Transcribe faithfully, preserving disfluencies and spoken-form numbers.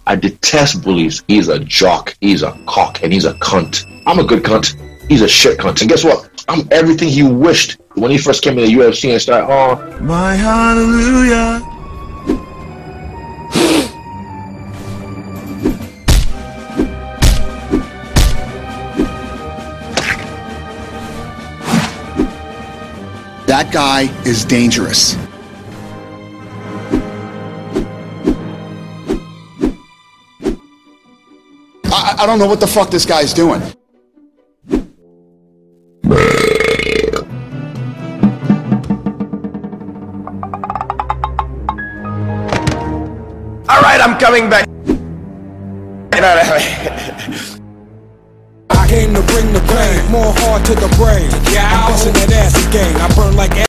I detest bullies. He's a jock, he's a cock, and he's a cunt. I'm a good cunt. He's a shit cunt. And guess what? I'm everything he wished when he first came in the U F C and started, oh, my hallelujah. That guy is dangerous. I, I don't know what the fuck this guy's doing. All right, I'm coming back. I came to bring the pain, more hard to the brain. Yeah, I'm busting that ass again. I burn like